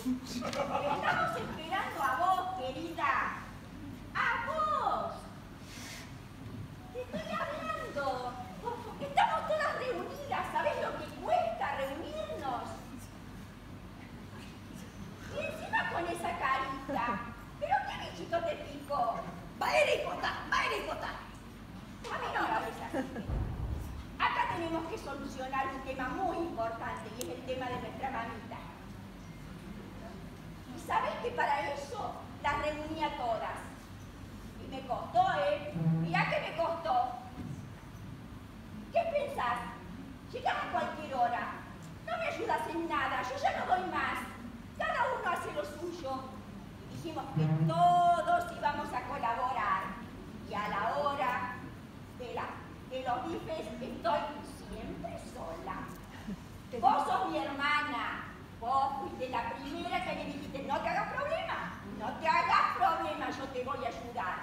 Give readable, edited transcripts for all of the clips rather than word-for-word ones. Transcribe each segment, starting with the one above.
Estamos esperando a vos, querida. ¡A vos! Te estoy hablando. Estamos todas reunidas. ¿Sabés lo que cuesta reunirnos? Y encima con esa carita. ¿Pero qué bichito te picó? Va a ir y votar, va a ir y votar. A mí no me hables así. Acá tenemos que solucionar un tema muy importante y es el tema de nuestra mamita. Y sabés que para eso las reuní a todas. Y me costó, Mirá que me costó. ¿Qué pensás? Llegás a cualquier hora. No me ayudas en nada, yo ya no doy más. Cada uno hace lo suyo. Y dijimos que todos íbamos a colaborar. Y a la hora de los bifes estoy siempre sola. Vos sos mi hermana. Vos fuiste la primera que me dijiste, no te hagas problema. No te hagas problema, yo te voy a ayudar.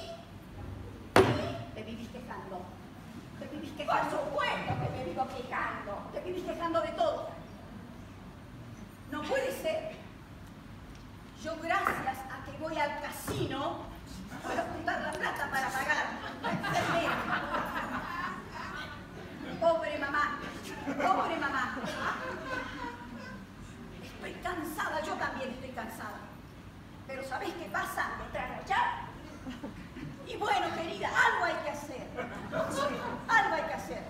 Y Te vivís quejando. Te vivís por quejando. supuesto que me vivo quejando. Te vivís quejando de todo. No puede ser. Yo, gracias a que voy al casino para juntar la plata para pagar la enfermera. Pobre mamá. Pobre mamá. Estoy cansada, yo también estoy cansada. Pero ¿sabés qué pasa? ¿Me trasnochar? Y bueno, querida, algo hay que hacer. Algo hay que hacer.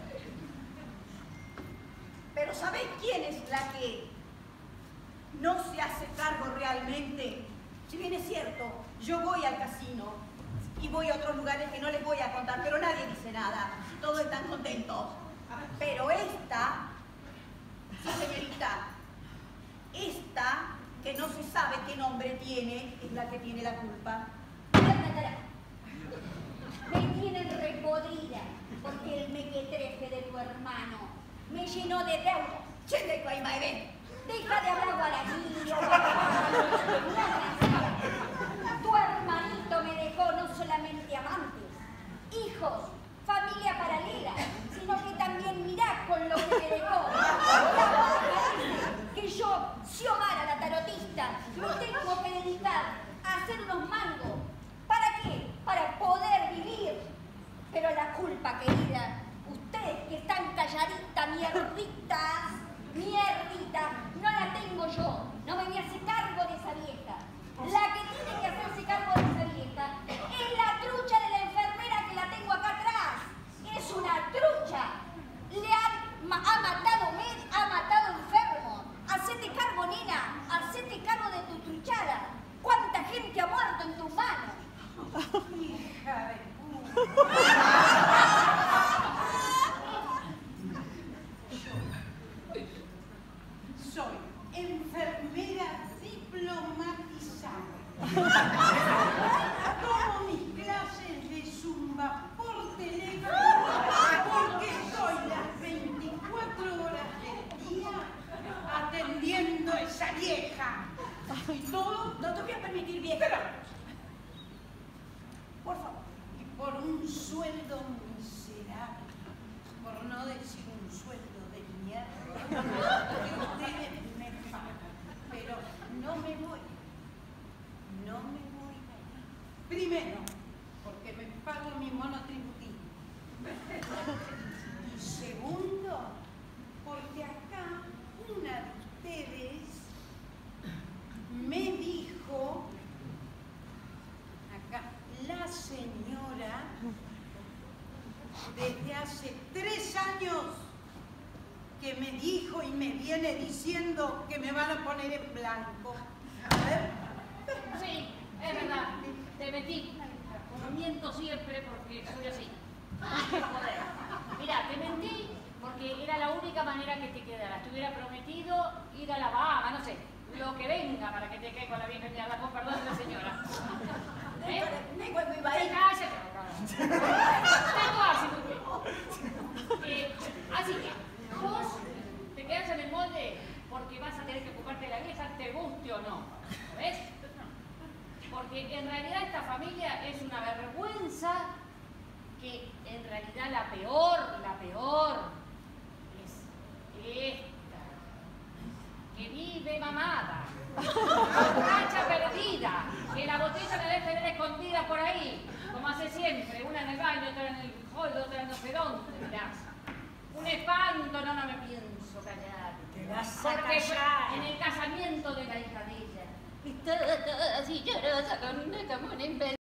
Pero ¿sabés quién es la que no se hace cargo realmente? Si bien es cierto, yo voy al casino y voy a otros lugares que no les voy a contar, pero nadie dice nada. Todos están contentos. Pero esta, sí, señorita, esta que no se sabe qué nombre tiene, es la que tiene la culpa. Me tienen repodrida porque el mequetrefe de tu hermano me llenó de deudas. ¿Quién de Guaymaibé? Deja de hablar guaraní, tu hermanito me dejó no solamente amantes, hijos, familia paralela, sino que también mirá con lo que me dejó. Que yo, Xiomara la tarotista, me tengo que dedicar a hacer unos mangos. ¿Para qué? Para poder vivir. Pero la culpa, querida, ustedes que están calladitas, mierditas, no la tengo yo. No me voy a hacer cargo de esa vieja. La que tiene que hacerse cargo de esa vieja es la trucha de la enfermera que la tengo acá atrás. Es una trucha. Ha matado enfermo. Hacete cargo, nena. Hacete cargo de tu truchada. ¿Cuánta gente ha muerto en tus manos? Hija de puta. Soy enfermera diplomatizada. Tomo mis clases de zumba por teléfono porque soy las 24 horas del día atendiendo a esa vieja. Y todo, no te voy a permitir, vieja. Por favor. Y por un sueldo miserable, por no decir un sueldo de mierda, que ustedes me pagan. Pero no me voy. No me voy. Primero, porque me pago mi monotributismo. Y segundo, porque acá una de ustedes me dijo, acá, la señora, desde hace 3 años, que me dijo y me viene diciendo que me van a poner en blanco. A ver. Sí, es verdad. Te metí. Miento siempre porque soy así. Mira, te mentí porque era la única manera que te quedara. Te hubiera prometido ir a la Bahama, no sé, lo que venga para que te quede con la vieja mierda, con perdón de la señora. ¿Eh? Cállate. Así que vos te quedas en el molde porque vas a tener que ocuparte de la vieja, te guste o no. ¿Ves? Porque en realidad esta familia es una vergüenza, que en realidad la peor es esta, que vive mamada. baño, otra en el hall, otra en no sé dónde, mirás. Un espanto, no me pienso callar. Te vas a Porque callar. en el casamiento de la hija de ella, estaba toda así llorosa como una